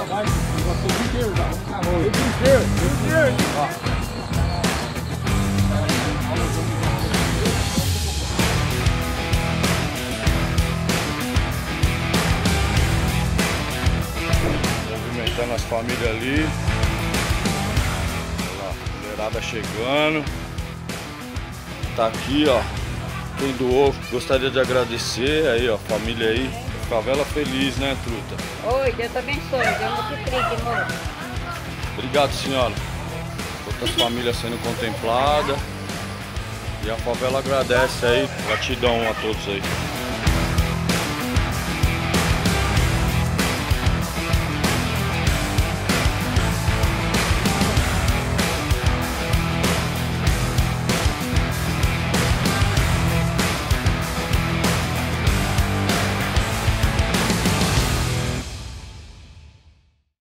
Movimentando as famílias ali. Olha lá, mulherada chegando. Tá aqui, ó. Quem doou, gostaria de agradecer aí, ó, família aí. Favela feliz, né, Truta? Oi, Deus te abençoe. Deus multiplique, moço. Obrigado, senhora. Outras famílias sendo contempladas. E a favela agradece aí. Gratidão a todos aí.